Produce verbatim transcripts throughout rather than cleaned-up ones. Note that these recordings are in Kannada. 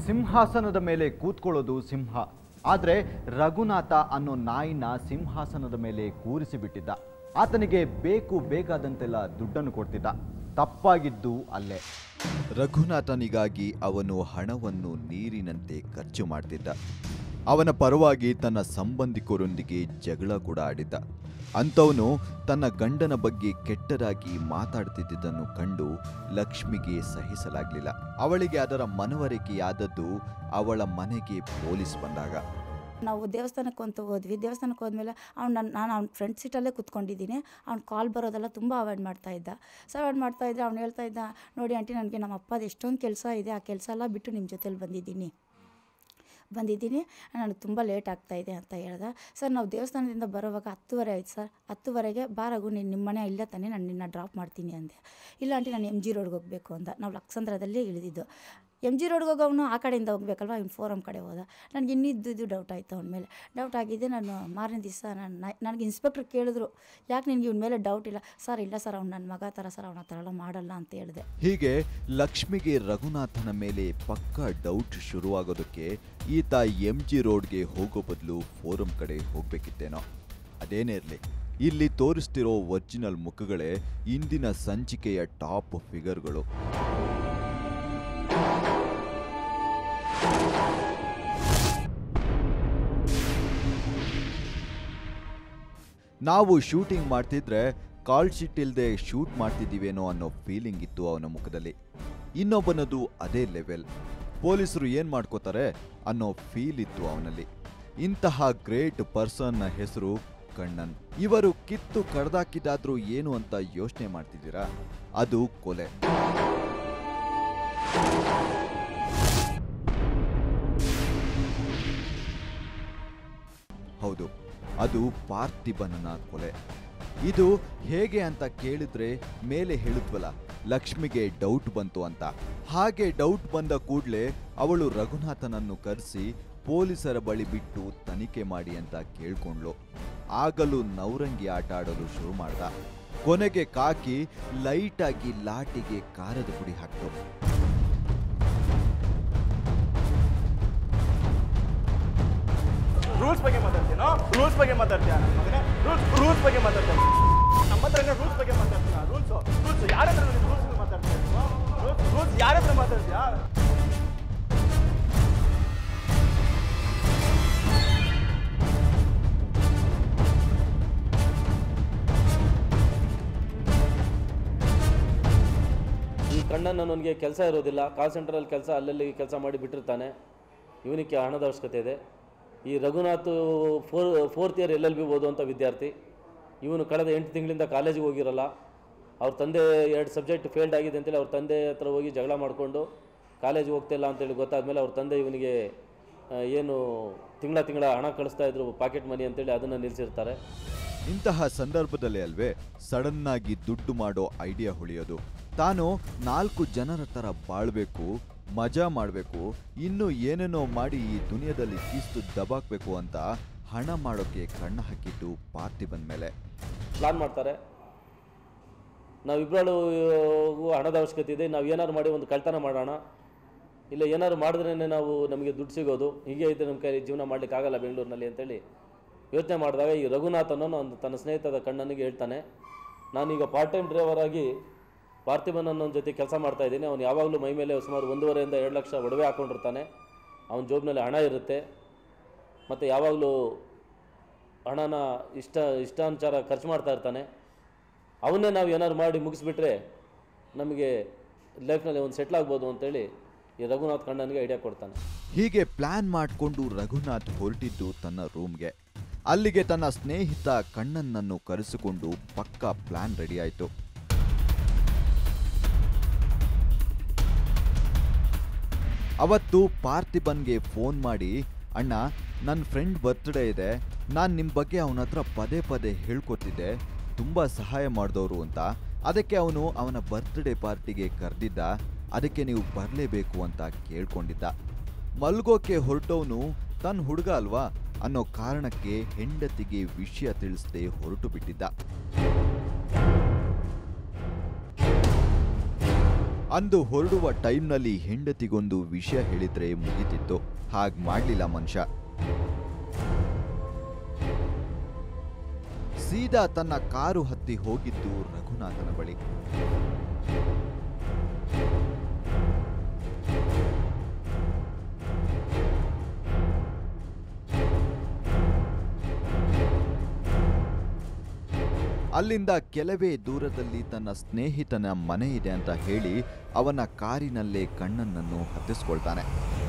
ಸಿಂಹಾಸನದ ಮೇಲೆ ಕೂತ್ಕೊಳ್ಳೋದು ಸಿಂಹ, ಆದರೆ ರಘುನಾಥ ಅನ್ನೋ ನಾಯಿನ ಸಿಂಹಾಸನದ ಮೇಲೆ ಕೂರಿಸಿಬಿಟ್ಟಿದ್ದ. ಆತನಿಗೆ ಬೇಕು ಬೇಕಾದಂತೆಲ್ಲ ದುಡ್ಡನ್ನು ಕೊಡ್ತಿದ್ದ. ತಪ್ಪಾಗಿದ್ದು ಅಲ್ಲೇ. ರಘುನಾಥನಿಗಾಗಿ ಅವನು ಹಣವನ್ನು ನೀರಿನಂತೆ ಖರ್ಚು ಮಾಡ್ತಿದ್ದ. ಅವನ ಪರವಾಗಿ ತನ್ನ ಸಂಬಂಧಿಕರೊಂದಿಗೆ ಜಗಳ ಕೂಡ ಆಡಿದ್ದ. ಅಂಥವನು ತನ್ನ ಗಂಡನ ಬಗ್ಗೆ ಕೆಟ್ಟದಾಗಿ ಮಾತಾಡ್ತಿದ್ದನ್ನು ಕಂಡು ಲಕ್ಷ್ಮಿಗೆ ಸಹಿಸಲಾಗಲಿಲ್ಲ. ಅವಳಿಗೆ ಅದರ ಮನವರಿಕೆಯಾದದ್ದು ಅವಳ ಮನೆಗೆ ಪೊಲೀಸ್ ಬಂದಾಗ. ನಾವು ದೇವಸ್ಥಾನಕ್ಕೆ ಅಂತ ಹೋದ್ವಿ. ದೇವಸ್ಥಾನಕ್ಕೆ ಹೋದ್ಮೇಲೆ ಅವ್ನು ನನ್ನ ನಾನು ಅವ್ನ ಫ್ರಂಟ್ ಸೀಟಲ್ಲೇ ಕೂತ್ಕೊಂಡಿದ್ದೀನಿ. ಅವ್ನು ಕಾಲ್ ಬರೋದೆಲ್ಲ ತುಂಬ ಅವಾಯ್ಡ್ ಮಾಡ್ತಾಯಿದ್ದ. ಸೊ ಅವಾಯ್ಡ್ ಮಾಡ್ತಾಯಿದ್ದ. ಅವ್ನು ಹೇಳ್ತಾ ಇದ್ದ, ನೋಡಿ ಆಂಟಿ, ನನಗೆ ನಮ್ಮ ಅಪ್ಪದು ಎಷ್ಟೊಂದು ಕೆಲಸ ಇದೆ, ಆ ಕೆಲಸ ಎಲ್ಲ ಬಿಟ್ಟು ನಿಮ್ಮ ಜೊತೆಲಿ ಬಂದಿದ್ದೀನಿ ಬಂದಿದ್ದೀನಿ ನನಗೆ ತುಂಬ ಲೇಟ್ ಆಗ್ತಾಯಿದೆ ಅಂತ ಹೇಳ್ದೆ. ಸರ್, ನಾವು ದೇವಸ್ಥಾನದಿಂದ ಬರೋವಾಗ ಹತ್ತುವರೆ ಆಯ್ತು ಸರ್. ಹತ್ತುವರೆಗೆ ಬಾರಗು, ನೀನು ನಿಮ್ಮ ಮನೆ ಇಲ್ಲೇ ತಾನೇ, ನಾನು ನಿನ್ನ ಡ್ರಾಪ್ ಮಾಡ್ತೀನಿ ಅಂದೆ. ಇಲ್ಲ ಆಂಟಿ, ನಾನು ಎಮ್ ಜಿ ರೋಡ್ಗೆ ಹೋಗಬೇಕು ಅಂದ. ನಾವು ಲಕ್ಸಂದ್ರದಲ್ಲೇ ಇಳಿದಿದ್ದು. ಎಮ್ ಜಿ ರೋಡ್ಗೆ ಹೋಗೋವನು ಆ ಕಡೆಯಿಂದ ಹೋಗ್ಬೇಕಲ್ವ, ಇವ್ನು ಫೋರಮ್ ಕಡೆ ಹೋದ. ನನಗೆ ಇನ್ನಿದ್ದು ಡೌಟ್ ಆಯಿತು ಅವನ ಮೇಲೆ. ಡೌಟ್ ಆಗಿದ್ದೆ. ನಾನು ಮಾರನೇ ದಿವಸ ನಾನು ನನಗೆ ಇನ್ಸ್ಪೆಕ್ಟ್ರ್ ಕೇಳಿದ್ರು, ಯಾಕೆ ನಿನಗೆ ಇವನ ಮೇಲೆ ಡೌಟ್ ಇಲ್ಲ? ಸರ್, ಇಲ್ಲ ಸರ್, ಅವ್ನು ನನ್ನ ಮಗ ಥರ ಸರ್, ಅವನ ಆ ಥರ ಎಲ್ಲ ಮಾಡಲ್ಲ ಅಂತ ಹೇಳಿದೆ. ಹೀಗೆ ಲಕ್ಷ್ಮಿಗೆ ರಘುನಾಥನ ಮೇಲೆ ಪಕ್ಕ ಡೌಟ್ ಶುರುವಾಗೋದಕ್ಕೆ ಈತ ಎಮ್ ಜಿ ರೋಡ್ಗೆ ಹೋಗೋ ಬದಲು ಫೋರಮ್ ಕಡೆ ಹೋಗ್ಬೇಕಿತ್ತೇನೋ. ಅದೇನೇ ಇರಲಿ, ಇಲ್ಲಿ ತೋರಿಸ್ತಿರೋ ಒರಿಜಿನಲ್ ಮುಖಗಳೇ ಇಂದಿನ ಸಂಚಿಕೆಯ ಟಾಪ್ ಫಿಗರ್ಗಳು. ನಾವು ಶೂಟಿಂಗ್ ಮಾಡ್ತಿದ್ರೆ ಕಾಲ್ ಶೀಟ್ ಇಲ್ಲದೆ ಶೂಟ್ ಮಾಡ್ತಿದ್ದೀವೇನೋ ಅನ್ನೋ ಫೀಲಿಂಗ್ ಇತ್ತು ಅವನ ಮುಖದಲ್ಲಿ. ಇನ್ನೊಬ್ಬನದು ಅದೇ ಲೆವೆಲ್. ಪೊಲೀಸರು ಏನು ಮಾಡ್ಕೋತಾರೆ ಅನ್ನೋ ಫೀಲ್ ಇತ್ತು ಅವನಲ್ಲಿ. ಇಂತಹ ಗ್ರೇಟ್ ಪರ್ಸನ್ನ ಹೆಸರು ಕಣ್ಣನ್. ಇವರು ಕಿತ್ತು ಕಡ್ದಾಕಿದಾದ್ರೂ ಏನು ಅಂತ ಯೋಚನೆ ಮಾಡ್ತಿದ್ದೀರಾ? ಅದು ಕೊಲೆ. ಹೌದು, ಅದು ಪಾರ್ಥಿಬನನ ಕೊಲೆ. ಇದು ಹೇಗೆ ಅಂತ ಕೇಳಿದ್ರೆ ಮೇಲೆ ಹೇಳಿದ್ವಲ್ಲ, ಲಕ್ಷ್ಮಿಗೆ ಡೌಟ್ ಬಂತು ಅಂತ. ಹಾಗೆ ಡೌಟ್ ಬಂದ ಕೂಡಲೇ ಅವಳು ರಘುನಾಥನನ್ನು ಕರೆಸಿ ಪೊಲೀಸರ ಬಳಿ ಬಿಟ್ಟು ತನಿಖೆ ಮಾಡಿ ಅಂತ ಕೇಳ್ಕೊಂಡ್ಲು. ಆಗಲೂ ನವರಂಗಿ ಆಟ ಆಡಲು ಶುರು ಮಾಡ್ದ. ಕೊನೆಗೆ ಕಾಕಿ ಲೈಟಾಗಿ ಲಾಟಿಗೆ ಖಾರದ ಪುಡಿ ಹಾಕ್ತು. ರೂಲ್ಸ್ ಬಗ್ಗೆ ಮಾತಾಡ್ತೀನೋ? ರೂಲ್ಸ್ ಬಗ್ಗೆ ಮಾತಾಡ್ತೀಯ? ರೂಲ್ಸ್ ರೂಲ್ಸ್ ಬಗ್ಗೆ ಮಾತಾಡ್ತೀನಿ. ನಮ್ಮ ಹತ್ರ ರೂಲ್ಸ್ ಬಗ್ಗೆ ಮಾತಾಡ್ತೀಯ? ರೂಲ್ಸ್ ರೂಲ್ಸ್ ಯಾರ ಹತ್ರ ರೂಲ್ಸ್ ಮಾತಾಡ್ತೀಯ? ರೂಲ್ಸ್ ಯಾರ ಹತ್ರ ಮಾತಾಡ್ತೀಯ? ಈ ಕಣ್ಣನ್ನು ನನಗೆ ಕೆಲಸ ಇರೋದಿಲ್ಲ. ಕಾಲ್ ಸೆಂಟರಲ್ಲಿ ಕೆಲಸ ಅಲ್ಲಲ್ಲಿ ಕೆಲಸ ಮಾಡಿ ಬಿಟ್ಟಿರ್ತಾನೆ. ಇವನಿಗೆ ಹಣದ ಅವಶ್ಯಕತೆ ಇದೆ. ಈ Raghunath four fourth year L L B ಓದುವಂಥ ವಿದ್ಯಾರ್ಥಿ. ಇವನು ಕಳೆದ ಎಂಟು ತಿಂಗಳಿಂದ ಕಾಲೇಜಿಗೆ ಹೋಗಿರಲ್ಲ. ಅವ್ರ ತಂದೆ ಎರಡು ಸಬ್ಜೆಕ್ಟ್ ಫೇಲ್ಡ್ ಆಗಿದೆ ಅಂತೇಳಿ ಅವ್ರ ತಂದೆ ಹತ್ರ ಹೋಗಿ ಜಗಳ ಮಾಡಿಕೊಂಡು ಕಾಲೇಜಿಗೆ ಹೋಗ್ತಿಲ್ಲ ಅಂತೇಳಿ ಗೊತ್ತಾದಮೇಲೆ ಅವ್ರ ತಂದೆ ಇವನಿಗೆ ಏನು ತಿಂಗಳ ತಿಂಗಳ ಹಣ ಕಳಿಸ್ತಾ ಇದ್ರು, ಪಾಕೆಟ್ ಮನಿ ಅಂತೇಳಿ, ಅದನ್ನು ನಿಲ್ಲಿಸಿರ್ತಾರೆ. ಇಂತಹ ಸಂದರ್ಭದಲ್ಲಿ ಅಲ್ವೇ ಸಡನ್ನಾಗಿ ದುಡ್ಡು ಮಾಡೋ ಐಡಿಯಾ ಹೊಳೆಯೋದು. ತಾನು ನಾಲ್ಕು ಜನರ ಥರ ಬಾಳ್ಬೇಕು, ಮಜಾ ಮಾಡಬೇಕು, ಇನ್ನೂ ಏನೇನೋ ಮಾಡಿ ಈ ದುನಿಯಾದಲ್ಲಿ ಕಿಸ್ತು ದಬಾಕ್ಬೇಕು ಅಂತ ಹಣ ಮಾಡೋಕ್ಕೆ ಕಣ್ಣು ಹಾಕಿದ್ದು ಪಾರ್ಥಿಬನ್ ಮೇಲೆ. ಪ್ಲಾನ್ ಮಾಡ್ತಾರೆ, ನಾವಿಬ್ಬರಲ್ಲೂ ಹಣದ ಅವಶ್ಯಕತೆ ಇದೆ, ನಾವು ಏನಾದ್ರು ಮಾಡಿ ಒಂದು ಕಳ್ತನ ಮಾಡೋಣ, ಇಲ್ಲ ಏನಾದ್ರು ಮಾಡಿದ್ರೇ ನಾವು ನಮಗೆ ದುಡ್ಡು ಸಿಗೋದು, ಹೀಗೆ ಇದ್ದರೆ ನಮ್ಮ ಕೈ ಜೀವನ ಮಾಡಲಿಕ್ಕೆ ಆಗಲ್ಲ ಬೆಂಗಳೂರಿನಲ್ಲಿ ಅಂತೇಳಿ ಯೋಚನೆ ಮಾಡಿದಾಗ ಈ ರಘುನಾಥನನ್ನು ಒಂದು ತನ್ನ ಸ್ನೇಹಿತದ ಕಣ್ಣನಿಗೆ ಹೇಳ್ತಾನೆ, ನಾನೀಗ ಪಾರ್ಟ್ ಟೈಮ್ ಡ್ರೈವರ್ ಆಗಿ ಪಾರ್ಥಿಬನ್ ಅನ್ನೋ ಜೊತೆ ಕೆಲಸ ಮಾಡ್ತಾ ಇದ್ದೀನಿ. ಅವನು ಯಾವಾಗಲೂ ಮೈ ಮೇಲೆ ಸುಮಾರು ಒಂದೂವರೆಯಿಂದ ಎರಡು ಲಕ್ಷ ಒಡವೆ ಹಾಕ್ಕೊಂಡಿರ್ತಾನೆ. ಅವನ ಜೋಬ್ನಲ್ಲಿ ಹಣ ಇರುತ್ತೆ ಮತ್ತು ಯಾವಾಗಲೂ ಹಣನ ಇಷ್ಟ ಇಷ್ಟಾನುಸಾರ ಖರ್ಚು ಮಾಡ್ತಾ ಇರ್ತಾನೆ. ಅವನ್ನೇ ನಾವು ಏನಾದ್ರು ಮಾಡಿ ಮುಗಿಸ್ಬಿಟ್ರೆ ನಮಗೆ ಲೈಫ್ನಲ್ಲಿ ಒಂದು ಸೆಟ್ಲ್ ಆಗ್ಬೋದು ಅಂತೇಳಿ ಈ ರಘುನಾಥ್ ಕಣ್ಣನಿಗೆ ಐಡಿಯಾ ಕೊಡ್ತಾನೆ. ಹೀಗೆ ಪ್ಲಾನ್ ಮಾಡಿಕೊಂಡು ರಘುನಾಥ್ ಹೊರಟಿದ್ದು ತನ್ನ ರೂಮ್ಗೆ. ಅಲ್ಲಿಗೆ ತನ್ನ ಸ್ನೇಹಿತ ಕಣ್ಣನನ್ನು ಕರೆಸಿಕೊಂಡು ಪಕ್ಕಾ ಪ್ಲಾನ್ ರೆಡಿ ಆಯಿತು. ಅವತ್ತು ಪಾರ್ಥಿಬನ್ಗೆ ಫೋನ್ ಮಾಡಿ, ಅಣ್ಣ, ನನ್ನ ಫ್ರೆಂಡ್ ಬರ್ತ್ಡೇ ಇದೆ, ನಾನು ನಿಮ್ಮ ಬಗ್ಗೆ ಅವನ ಹತ್ರ ಪದೇ ಪದೇ ಹೇಳ್ಕೊತಿದ್ದೆ, ತುಂಬ ಸಹಾಯ ಮಾಡಿದವರು ಅಂತ. ಅದಕ್ಕೆ ಅವನು ಅವನ ಬರ್ತ್ಡೇ ಪಾರ್ಟಿಗೆ ಕರೆದಿದ್ದ, ಅದಕ್ಕೆ ನೀವು ಬರಲೇಬೇಕು ಅಂತ ಕೇಳ್ಕೊಂಡಿದ್ದ. ಮಲ್ಗೋಕೆ ಹೊರಟವನು ತನ್ನ ಹುಡುಗ ಅಲ್ವಾ ಅನ್ನೋ ಕಾರಣಕ್ಕೆ ಹೆಂಡತಿಗೆ ವಿಷಯ ತಿಳಿಸದೆ ಹೊರಟು ಬಿಟ್ಟಿದ್ದ. ಅಂದು ಹೊರಡುವ ಟೈಮ್ನಲ್ಲಿ ಹೆಂಡತಿಗೊಂದು ವಿಷಯ ಹೇಳಿದ್ರೆ ಮುಗಿತಿತ್ತು. ಹಾಗ್ ಮಾಡ್ಲಿಲ್ಲ ಮನುಷ್ಯ. ಸೀದಾ ತನ್ನ ಕಾರು ಹತ್ತಿ ಹೋಗಿದ್ದು ರಘುನಾಥನ ಬಳಿ. ಅಲ್ಲಿಂದ ಕೆಲವೇ ದೂರದಲ್ಲಿ ತನ್ನ ಸ್ನೇಹಿತನ ಮನೆ ಇದೆ ಅಂತ ಹೇಳಿ ಅವನ ಕಾರಿನಲ್ಲೇ ಕಣ್ಣನನ್ನು ಹತ್ತಿಸ್ಕೊಳ್ತಾನೆ.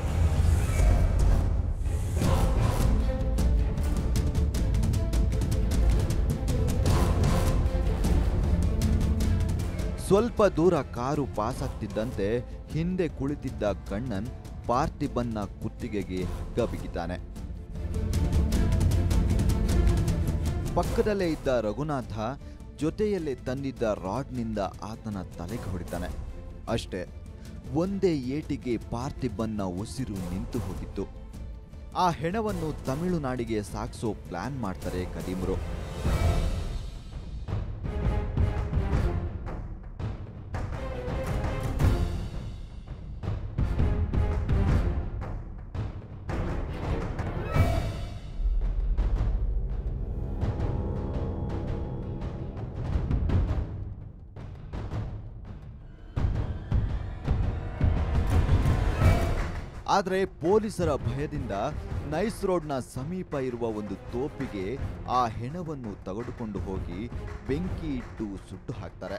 ಸ್ವಲ್ಪ ದೂರ ಕಾರು ಪಾಸ್ ಆಗ್ತಿದ್ದಂತೆ ಹಿಂದೆ ಕುಳಿತಿದ್ದ ಕಣ್ಣನ್ ಪಾರ್ಥಿಬನ್ನ ಕುತ್ತಿಗೆಗೆ ಹಗ್ಗ ಬಿಗಿತಾನೆ. ಪಕ್ಕದಲ್ಲೇ ಇದ್ದ ರಘುನಾಥ ಜೊತೆಯಲ್ಲೇ ತಂದಿದ್ದ ರಾಡ್ನಿಂದ ಆತನ ತಲೆಗೆ ಹೊಡಿತಾನೆ. ಅಷ್ಟೇ, ಒಂದೇ ಏಟಿಗೆ ಪಾರ್ಥಿಬನ್ನ ಉಸಿರು ನಿಂತು ಹೋಗಿತ್ತು. ಆ ಹೆಣವನ್ನು ತಮಿಳುನಾಡಿಗೆ ಸಾಗಿಸೋ ಪ್ಲಾನ್ ಮಾಡ್ತಾರೆ ಕದೀಮರು. ಆದರೆ ಪೊಲೀಸರ ಭಯದಿಂದ ನೈಸ್ ರೋಡ್ನ ಸಮೀಪ ಇರುವ ಒಂದು ತೋಪಿಗೆ ಆ ಹೆಣವನ್ನು ತೆಗೆದುಕೊಂಡು ಹೋಗಿ ಬೆಂಕಿ ಇಟ್ಟು ಸುಟ್ಟು ಹಾಕ್ತಾರೆ.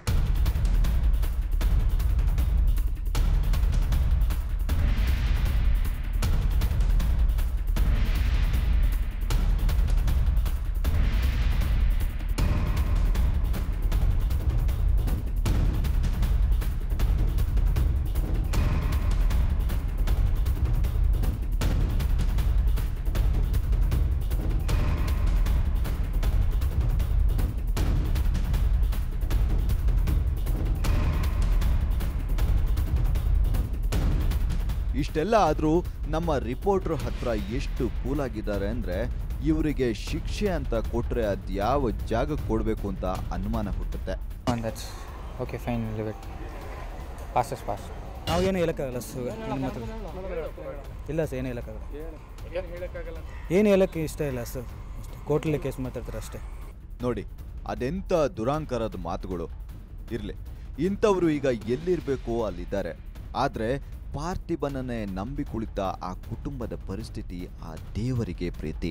ಇಷ್ಟೆಲ್ಲ ಆದರೂ ನಮ್ಮ ರಿಪೋರ್ಟರ್ ಹತ್ರ ಎಷ್ಟು ಕೂಲಾಗಿದ್ದಾರೆ ಅಂದರೆ ಇವರಿಗೆ ಶಿಕ್ಷೆ ಅಂತ ಕೊಟ್ಟರೆ ಅದು ಯಾವ ಜಾಗಕ್ಕೆ ಕೊಡಬೇಕು ಅಂತ ಅನುಮಾನ ಹುಟ್ಟುತ್ತೆ. ಓಕೆ ಫೈನ್ ಪಾಸ್ ಪಾಸ್ ನಾವು ಏನು ಹೇಳೋಕ್ಕಾಗಲ್ಲ ಸರ್. ನಿಮ್ಮ ಹತ್ರ ಇಲ್ಲ ಸರ್, ಏನು ಹೇಳೋಕ್ಕಾಗಲ್ಲ. ಏನು ಹೇಳೋಕ್ಕೆ ಇಷ್ಟ ಇಲ್ಲ ಸರ್. ಅಷ್ಟೇ, ಕೋರ್ಟಲ್ಲಿ ಕೇಸ್ ಮಾತಾಡ್ತಾರೆ ಅಷ್ಟೇ. ನೋಡಿ, ಅದೆಂಥ ದುರಾಂಕರದ ಮಾತುಗಳು. ಇರಲಿ, ಇಂಥವರು ಈಗ ಎಲ್ಲಿರಬೇಕೋ ಅಲ್ಲಿದ್ದಾರೆ. ಆದರೆ ಪಾರ್ಥಿಬನನ್ನೇ ನಂಬಿ ಕುಳಿತ ಆ ಕುಟುಂಬದ ಪರಿಸ್ಥಿತಿ ಆ ದೇವರಿಗೆ ಪ್ರೀತಿ.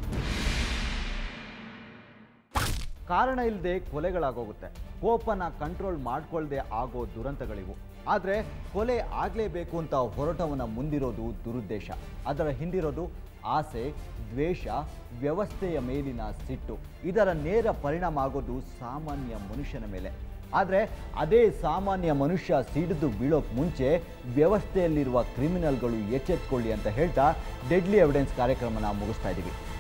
ಕಾರಣ ಇಲ್ಲದೆ ಕೊಲೆಗಳಾಗೋಗುತ್ತೆ. ಕೋಪನ ಕಂಟ್ರೋಲ್ ಮಾಡ್ಕೊಳ್ಳದೆ ಆಗೋ ದುರಂತಗಳಿವು. ಆದರೆ ಕೊಲೆ ಆಗಲೇಬೇಕು ಅಂತ ಹೊರಟವನ ಮುಂದಿರೋದು ದುರುದ್ದೇಶ. ಅದರ ಹಿಂದಿರೋದು ಆಸೆ, ದ್ವೇಷ, ವ್ಯವಸ್ಥೆಯ ಮೇಲಿನ ಸಿಟ್ಟು. ಇದರ ನೇರ ಪರಿಣಾಮ ಆಗೋದು ಸಾಮಾನ್ಯ ಮನುಷ್ಯನ ಮೇಲೆ. ಆದರೆ ಅದೇ ಸಾಮಾನ್ಯ ಮನುಷ್ಯ ಸಿಡಿದು ಬೀಳೋಕ್ ಮುಂಚೆ ವ್ಯವಸ್ಥೆಯಲ್ಲಿರುವ ಕ್ರಿಮಿನಲ್ಗಳು ಎಚ್ಚೆತ್ಕೊಳ್ಳಿ ಅಂತ ಹೇಳ್ತಾ ಡೆಡ್ಲಿ ಎವಿಡೆನ್ಸ್ ಕಾರ್ಯಕ್ರಮನ ಮುಗಿಸ್ತಾ ಇದ್ದೀವಿ.